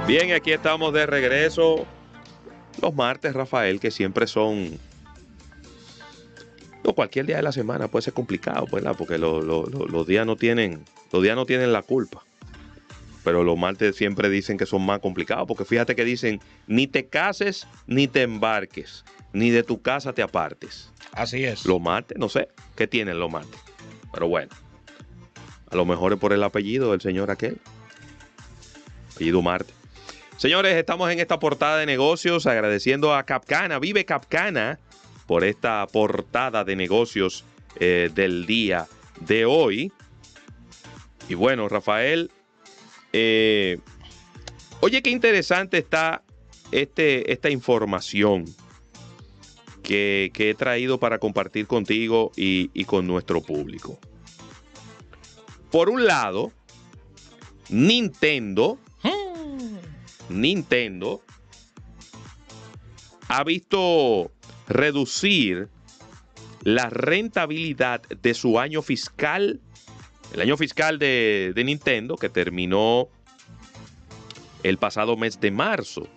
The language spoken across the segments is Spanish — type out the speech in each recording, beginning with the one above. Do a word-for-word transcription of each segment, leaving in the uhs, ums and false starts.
Bien, aquí estamos de regreso. Los martes, Rafael, que siempre son... No, cualquier día de la semana puede ser complicado, ¿verdad? Porque lo, lo, lo, los días no tienen, los días no tienen la culpa. Pero los martes siempre dicen que son más complicados, porque fíjate que dicen, ni te cases, ni te embarques, ni de tu casa te apartes. Así es. Los martes, no sé, ¿qué tienen los martes? Pero bueno, a lo mejor es por el apellido del señor aquel. Apellido Marte. Señores, estamos en esta portada de negocios agradeciendo a Capcana, Vive Capcana, por esta portada de negocios eh, del día de hoy. Y bueno, Rafael, eh, oye, qué interesante está este, esta información que, que he traído para compartir contigo y, y con nuestro público. Por un lado, Nintendo... Nintendo ha visto reducir la rentabilidad de su año fiscal, el año fiscal de, de Nintendo, que terminó el pasado mes de marzo,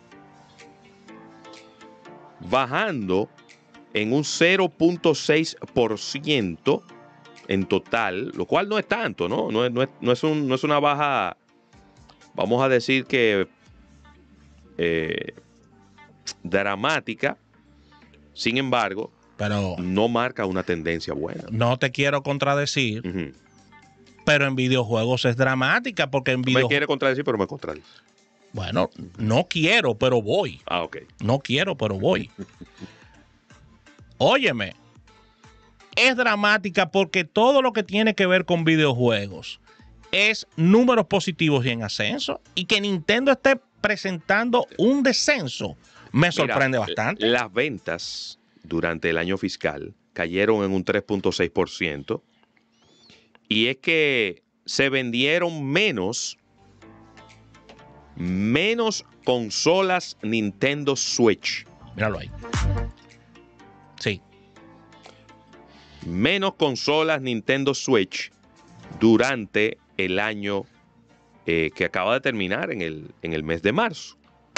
bajando en un cero punto seis por ciento en total, lo cual no es tanto, ¿no? No es, no es, no es, un, no es una baja, vamos a decir que Eh, dramática. Sin embargo, pero no marca una tendencia buena. No te quiero contradecir, uh-huh. pero en videojuegos es dramática porque en videojuegos... Me quiere contradecir, pero me contradice. Bueno, no quiero, pero voy. Ah, ok. No quiero, pero voy. Óyeme, es dramática porque todo lo que tiene que ver con videojuegos es números positivos y en ascenso, y que Nintendo esté presentando un descenso me sorprende Mira, bastante. Las ventas durante el año fiscal cayeron en un tres punto seis por ciento, y es que se vendieron menos menos consolas Nintendo Switch. Míralo ahí. Sí. Menos consolas Nintendo Switch durante el año eh, que acaba de terminar en el, en el mes de marzo.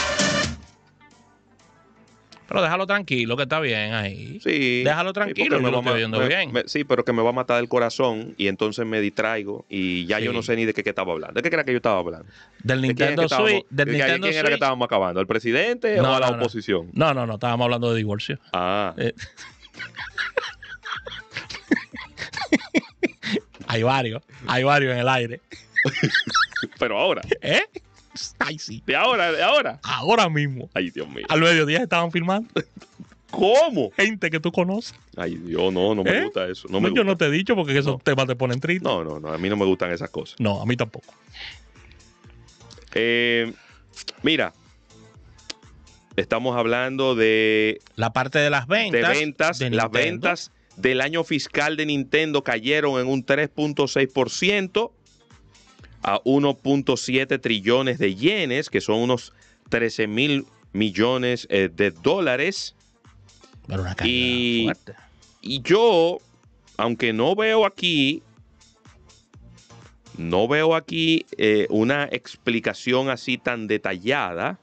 Pero déjalo tranquilo, que está bien ahí. Sí. Déjalo tranquilo, sí, me lo estoy viendo me, bien. Me, sí, pero que me va a matar el corazón y entonces me distraigo y ya sí. Yo no sé ni de qué, qué estaba hablando. ¿De qué era que yo estaba hablando? Del Nintendo Switch. Del ¿De Nintendo quién era que estábamos acabando? ¿El presidente no, o a la no, oposición? No, no, no, estábamos hablando de divorcio. Ah. Eh. Hay varios, hay varios en el aire. Pero ahora. ¿Eh? Ay, sí. ¿De ahora? ¿De ahora? Ahora mismo. Ay, Dios mío. Al mediodía estaban filmando. ¿Cómo? Gente que tú conoces. Ay, Dios, no, no me ¿Eh? gusta eso. No no, me yo gusta. no te he dicho porque esos no. temas te ponen triste. No, no, no, a mí no me gustan esas cosas. No, a mí tampoco. Eh, mira, estamos hablando de... La parte de las ventas. De ventas, de las ventas del año fiscal de Nintendo cayeron en un tres punto seis por ciento a uno punto siete trillones de yenes, que son unos trece mil millones eh, de dólares. Pero una caída y, fuerte. Y yo, aunque no veo aquí, no veo aquí eh, una explicación así tan detallada.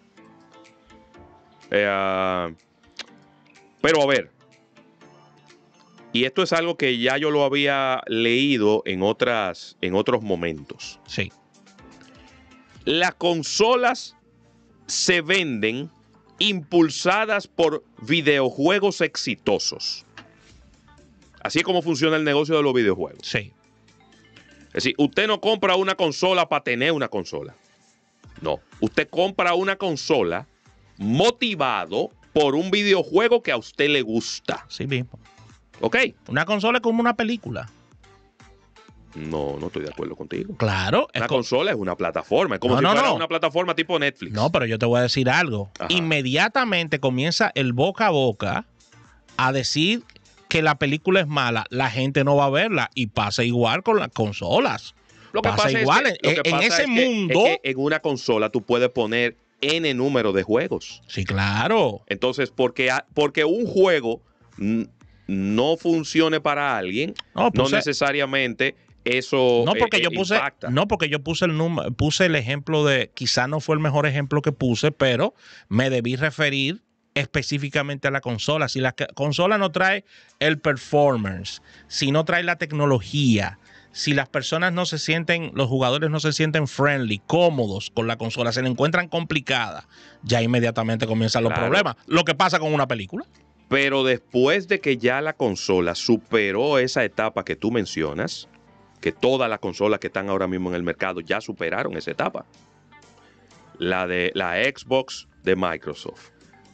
Eh, pero a ver, y esto es algo que ya yo lo había leído en otras, en otros momentos. Sí. Las consolas se venden impulsadas por videojuegos exitosos. Así es como funciona el negocio de los videojuegos. Sí. Es decir, usted no compra una consola para tener una consola. No. Usted compra una consola motivado por un videojuego que a usted le gusta. Sí mismo. ¿Ok? Una consola es como una película. No, no estoy de acuerdo contigo. Claro. Una consola es una plataforma. Es como no, si no, fuera no. una plataforma tipo Netflix. No, pero yo te voy a decir algo. Ajá. Inmediatamente comienza el boca a boca a decir que la película es mala. La gente no va a verla. Y pasa igual con las consolas. Lo que pasa, pasa igual. Es que, en, lo que en pasa ese es que, mundo. Es que en una consola tú puedes poner N número de juegos. Sí, claro. Entonces, porque, porque un juego no funcione para alguien, no, pues no necesariamente eso No porque eh, yo eh, puse, impacta. no porque yo puse el número, puse el ejemplo de, quizá no fue el mejor ejemplo que puse, pero me debí referir específicamente a la consola. Si la ca- consola no trae el performance, si no trae la tecnología, si las personas no se sienten, los jugadores no se sienten friendly, cómodos con la consola, se la encuentran complicada, ya inmediatamente comienzan los Claro. problemas. Lo que pasa con una película. Pero después de que ya la consola superó esa etapa que tú mencionas, que todas las consolas que están ahora mismo en el mercado ya superaron esa etapa. La de la Xbox de Microsoft,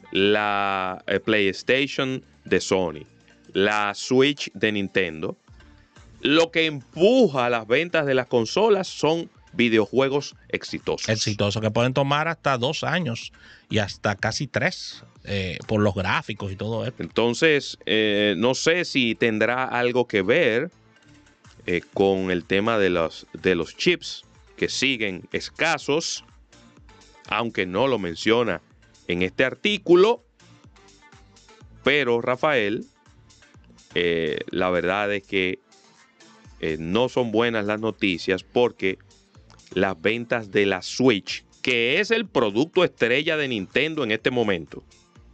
la eh, PlayStation de Sony, la Switch de Nintendo. Lo que empuja las ventas de las consolas son videojuegos exitosos. Exitosos, que pueden tomar hasta dos años y hasta casi tres eh, por los gráficos y todo esto. Entonces, eh, no sé si tendrá algo que ver eh, con el tema de los, de los chips que siguen escasos, aunque no lo menciona en este artículo. Pero, Rafael, eh, la verdad es que eh, no son buenas las noticias porque las ventas de la Switch, que es el producto estrella de Nintendo en este momento,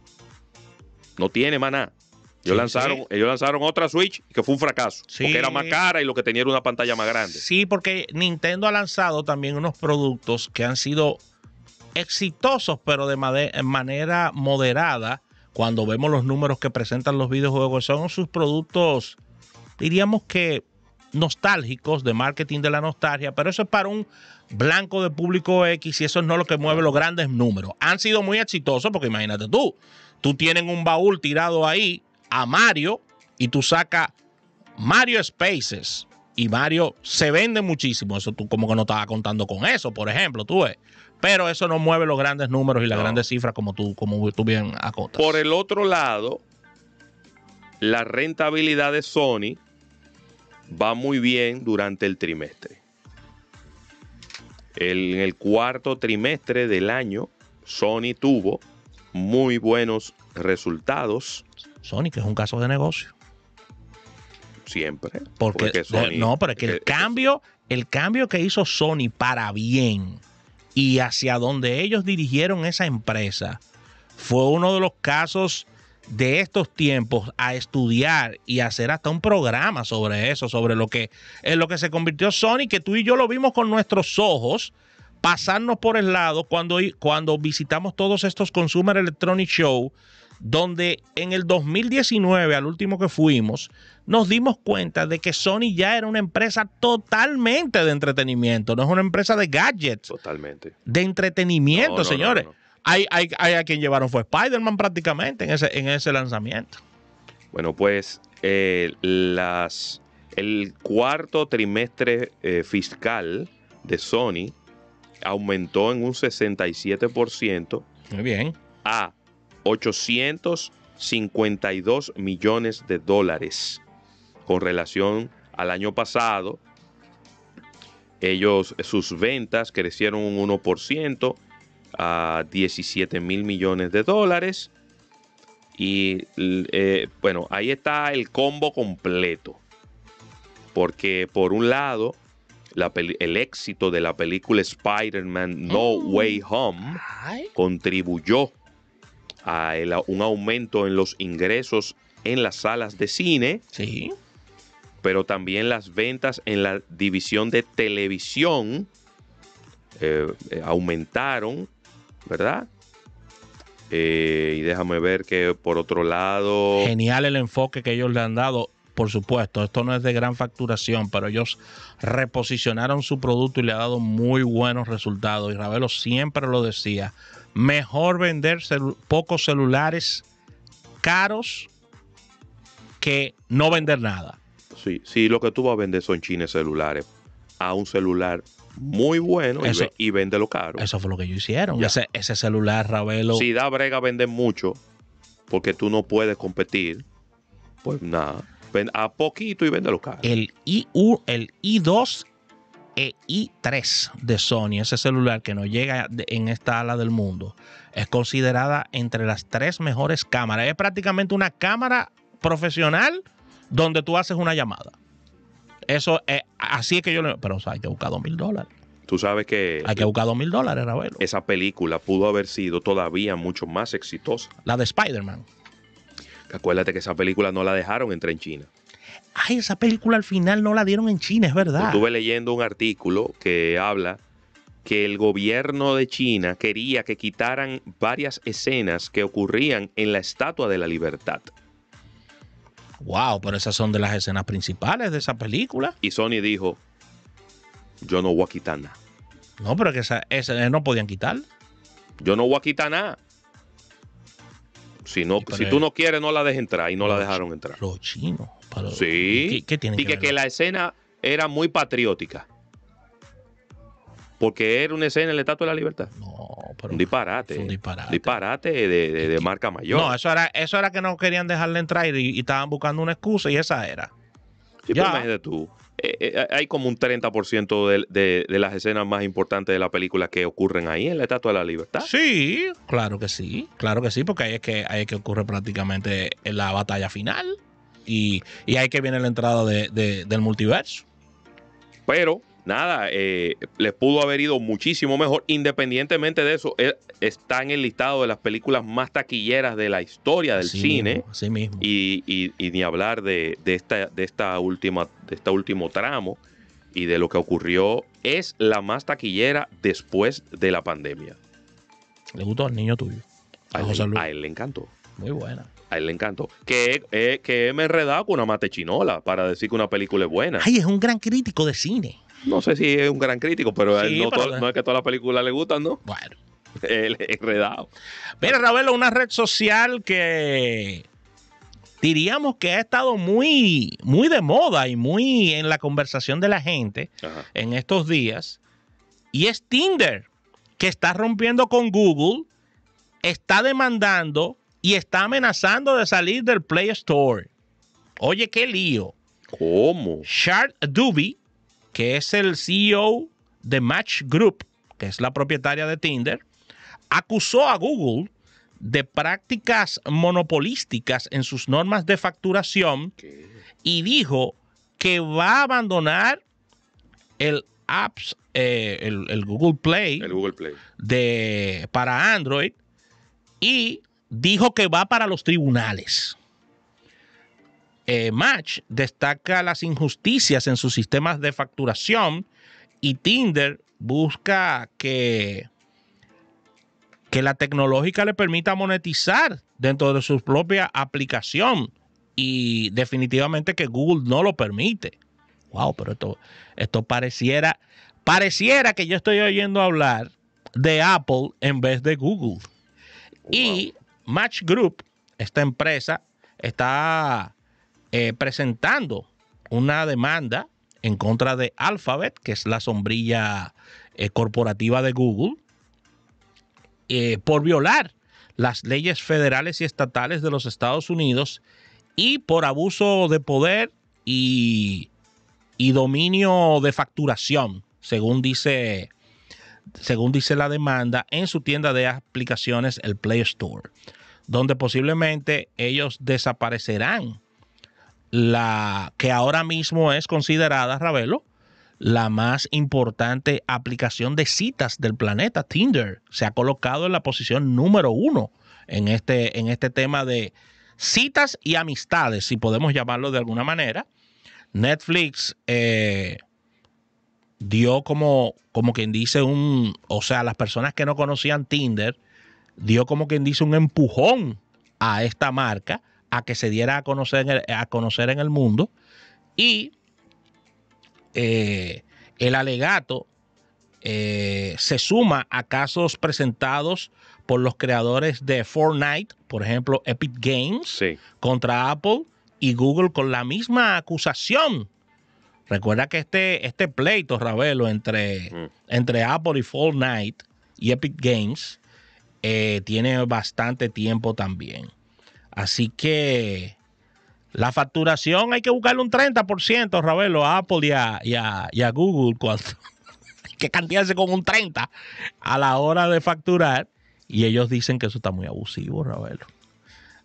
no tiene más nada. Ellos, Sí, lanzaron, sí. ellos lanzaron otra Switch que fue un fracaso. Sí. Porque era más cara y lo que tenía era una pantalla más grande. Sí, porque Nintendo ha lanzado también unos productos que han sido exitosos, pero de made- manera moderada. Cuando vemos los números que presentan los videojuegos, son sus productos, diríamos que nostálgicos, de marketing de la nostalgia, pero eso es para un blanco de público X y eso no es lo que mueve los grandes números. Han sido muy exitosos porque imagínate tú, tú tienes un baúl tirado ahí a Mario y tú sacas Mario Spaces y Mario se vende muchísimo. Eso tú como que no estabas contando con eso, por ejemplo, tú ves. Pero eso no mueve los grandes números y las No. grandes cifras como tú, como tú bien acotas. Por el otro lado, la rentabilidad de Sony va muy bien durante el trimestre. El- en el cuarto trimestre del año, Sony tuvo muy buenos resultados Sony, que es un caso de negocio. siempre. Porque, Porque Sony- no, pero es que el eh, cambio, el cambio que hizo Sony para bien y hacia donde ellos dirigieron esa empresa fue uno de los casos de estos tiempos a estudiar y hacer hasta un programa sobre eso, sobre lo que en lo que se convirtió Sony, que tú y yo lo vimos con nuestros ojos pasarnos por el lado cuando, cuando visitamos todos estos Consumer Electronic Show, donde en el dos mil diecinueve, al último que fuimos, nos dimos cuenta de que Sony ya era una empresa totalmente de entretenimiento, no es una empresa de gadgets, Totalmente. de entretenimiento, No, no, no, señores. no, no. Hay, hay, hay a quien llevaron fue Spider-Man prácticamente en ese, en ese lanzamiento. Bueno, pues eh, las, el cuarto trimestre eh, fiscal de Sony aumentó en un sesenta y siete por ciento Muy bien. a ochocientos cincuenta y dos millones de dólares con relación al año pasado. Ellos, sus ventas crecieron un uno por ciento a diecisiete mil millones de dólares. Y eh, bueno, ahí está el combo completo. Porque por un lado, la el éxito de la película Spider-Man No Way Home Ay. contribuyó a el, un aumento en los ingresos en las salas de cine, Sí. pero también las ventas en la división de televisión eh, eh, aumentaron, ¿verdad? Eh, y déjame ver que por otro lado... Genial el enfoque que ellos le han dado. Por supuesto, esto no es de gran facturación, pero ellos reposicionaron su producto y le ha dado muy buenos resultados. Y Ravelo siempre lo decía, mejor vender celu- pocos celulares caros que no vender nada. Sí, sí, lo que tú vas a vender son chines celulares a un celular muy bueno y, Eso- ve- y véndelo caro. Eso fue lo que ellos hicieron. Ya. Ese, ese celular, Ravelo, Si da brega vender mucho porque tú no puedes competir, pues nada, ven a poquito y véndelo caro. el I U, el I dos e I tres de Sony, ese celular que no llega de- en esta ala del mundo, es considerada entre las tres mejores cámaras. Es prácticamente una cámara profesional donde tú haces una llamada. Eso es, así es que yo le... Pero o sea, hay que buscar dos mil dólares. Tú sabes que... Hay que buscar dos mil dólares, Ravelo. Esa película pudo haber sido todavía mucho más exitosa. La de Spider-Man. Acuérdate que esa película no la dejaron entrar en China. Ay, esa película al final no la dieron en China, es verdad. Estuve leyendo un artículo que habla que el gobierno de China quería que quitaran varias escenas que ocurrían en la Estatua de la Libertad. Wow, pero esas son de las escenas principales de esa película. Y Sony dijo, yo no voy a quitar nada. No, pero que esa, esa no podían quitar. Yo no voy a quitar nada. Si, no, si tú no quieres, no la dejes entrar. Y no la dejaron entrar. Los chinos. Pero, sí. ¿Qué, qué tiene y que, que, ver? que la escena era muy patriótica. Porque era una escena en la Estatua de la Libertad. No, pero... Un disparate. Un disparate. Disparate de, de, de marca mayor. No, eso era, eso era que no querían dejarle entrar y, y estaban buscando una excusa y esa era. Sí, pero imagínate tú. Eh, eh, hay como un treinta por ciento de, de, de las escenas más importantes de la película que ocurren ahí en la Estatua de la Libertad. Sí, claro que sí. Claro que sí, porque ahí es que, ahí es que ocurre prácticamente en la batalla final. Y, y ahí que viene la entrada de, de, del multiverso. Pero, nada, eh, les pudo haber ido muchísimo mejor. Independientemente de eso, eh, está en el listado de las películas más taquilleras de la historia del Así cine. mismo, así mismo. Y, y, y ni hablar de, de, esta, de, esta última, de este último tramo y de lo que ocurrió. Es la más taquillera después de la pandemia. ¿Le gustó al niño tuyo? A, A él, José Luis. a él le encantó. Muy buena. A él le encantó. Que, eh, que me he enredado con una mate chinola para decir que una película es buena. Ay, es un gran crítico de cine. No sé si es un gran crítico, pero, Sí, él no, pero to- de- no es que todas las películas le gustan, ¿no? Bueno. Él es enredado. Mira, Ravelo, una red social que diríamos que ha estado muy, muy de moda y muy en la conversación de la gente Ajá. en estos días. Y es Tinder, que está rompiendo con Google, está demandando y está amenazando de salir del Play Store. Oye, qué lío. ¿Cómo? Shard Dubey, que es el C E O de Match Group, que es la propietaria de Tinder, acusó a Google de prácticas monopolísticas en sus normas de facturación ¿Qué? y dijo que va a abandonar el apps, eh, el, el Google Play, El Google Play. de, para Android, y dijo que va para los tribunales. Eh, Match destaca las injusticias en sus sistemas de facturación y Tinder busca que, que la tecnológica le permita monetizar dentro de su propia aplicación y definitivamente que Google no lo permite. Wow, pero esto, esto pareciera, pareciera que yo estoy oyendo hablar de Apple en vez de Google. Wow. Y Match Group, esta empresa, está eh, presentando una demanda en contra de Alphabet, que es la sombrilla eh, corporativa de Google, eh, por violar las leyes federales y estatales de los Estados Unidos y por abuso de poder y, y dominio de facturación, según dice, según dice la demanda, en su tienda de aplicaciones, el Play Store, donde posiblemente ellos desaparecerán la que ahora mismo es considerada, Ravelo, la más importante aplicación de citas del planeta. Tinder se ha colocado en la posición número uno en este, en este tema de citas y amistades, si podemos llamarlo de alguna manera. Netflix eh, dio como, como quien dice un, o sea, las personas que no conocían Tinder, dio como quien dice un empujón a esta marca a que se diera a conocer en el, a conocer en el mundo. Y eh, el alegato eh, se suma a casos presentados por los creadores de Fortnite, por ejemplo, Epic Games, Sí. contra Apple y Google con la misma acusación. Recuerda que este, este pleito, Ravelo, entre, Mm. entre Apple y Fortnite y Epic Games eh, tiene bastante tiempo también. Así que la facturación hay que buscarle un treinta por ciento, Ravelo, a Apple y a, y a, y a Google. Cuando, hay que cantearse con un treinta por ciento a la hora de facturar. Y ellos dicen que eso está muy abusivo, Ravelo.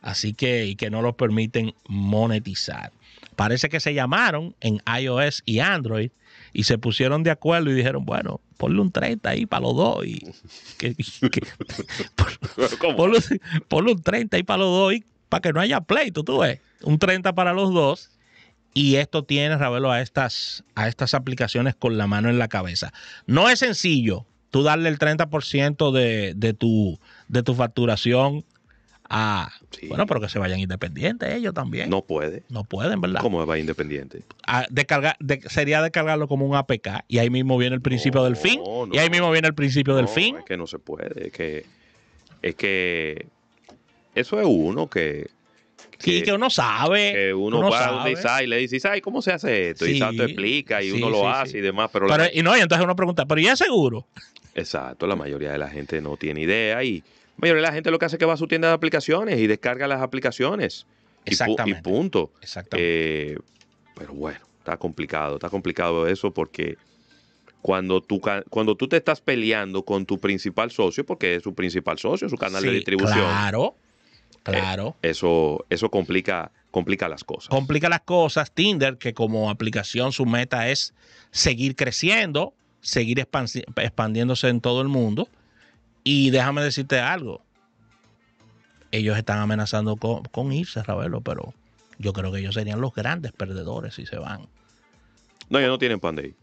Así que, y que no los permiten monetizar. Parece que se llamaron en iOS y Android y se pusieron de acuerdo y dijeron, bueno, ponle un treinta ahí para los dos. Y, que, que, por, ponle, ponle un treinta ahí para los dos y para que no haya pleito, tú ves. Un treinta para los dos. Y esto tiene, Ravelo, a estas, a estas aplicaciones con la mano en la cabeza. No es sencillo tú darle el treinta por ciento de, de, tu, de tu facturación a... Sí. Bueno, pero que se vayan independientes ellos también. No puede. No pueden, ¿verdad? ¿Cómo va independiente? A descargar, de, sería descargarlo como un A P K y ahí mismo viene el principio no, del fin. No, y ahí mismo viene el principio no, del fin. Es que no se puede. Es que, es que eso es uno que... Que, sí, que uno sabe. Que uno, uno va a un y le dice, ¿sabes cómo se hace esto? Sí, y Sato explica y sí, uno lo sí, hace sí. y demás. Pero, pero la... y no, y entonces uno pregunta, ¿pero ya es seguro? Exacto, la mayoría de la gente no tiene idea y la mayoría de la gente lo que hace es que va a su tienda de aplicaciones y descarga las aplicaciones. Exactamente. Y, pu y punto. Exactamente. Eh, pero bueno, está complicado, está complicado eso porque cuando tú, cuando tú te estás peleando con tu principal socio, porque es su principal socio, su canal sí, de distribución. Claro. Claro. Eh, eso eso complica, complica las cosas. Complica las cosas. Tinder, que como aplicación su meta es seguir creciendo, seguir expandi expandiéndose en todo el mundo. Y déjame decirte algo. Ellos están amenazando con, con irse, Ravelo, pero yo creo que ellos serían los grandes perdedores si se van. No, ellos no tienen pan de ir.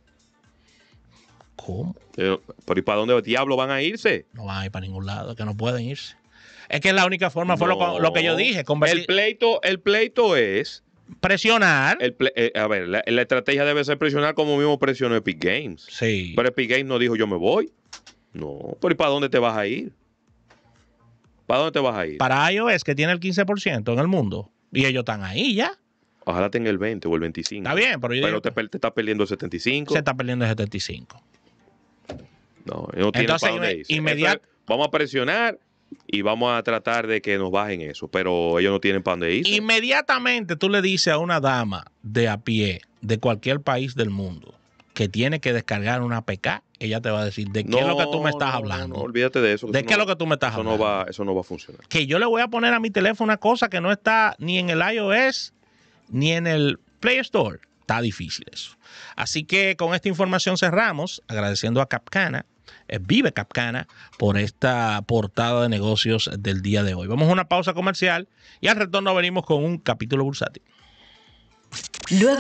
¿Cómo? Ellos, pero ¿y para dónde diablo van a irse? No van a ir para ningún lado, que no pueden irse. Es que la única forma fue no, lo, lo que yo dije. El pleito, el pleito es... Presionar. El ple, eh, a ver, la, la estrategia debe ser presionar como mismo presionó Epic Games. Sí. Pero Epic Games no dijo yo me voy. No, pero ¿y para dónde te vas a ir? ¿Para dónde te vas a ir? Para iOS, que tiene el quince por ciento en el mundo. Y ellos están ahí ya. Ojalá tenga el veinte o el veinticinco. Está bien, pero yo Pero digo, te, te está perdiendo el setenta y cinco. Se está perdiendo el setenta y cinco. No, no tiene para dónde irse. Inmediat Vamos a presionar y vamos a tratar de que nos bajen eso, pero ellos no tienen para dónde irse. Inmediatamente tú le dices a una dama de a pie de cualquier país del mundo que tiene que descargar una A P K, ella te va a decir de qué no, es lo que tú me estás no, hablando. No, no, olvídate de eso. ¿De qué es no, lo que tú me estás eso hablando? No va, eso no va a funcionar. Que yo le voy a poner a mi teléfono una cosa que no está ni en el iOS ni en el Play Store. Está difícil eso. Así que con esta información cerramos, agradeciendo a Capcana, eh, Vive Capcana, por esta portada de negocios del día de hoy. Vamos a una pausa comercial y al retorno venimos con un capítulo bursátil. Luego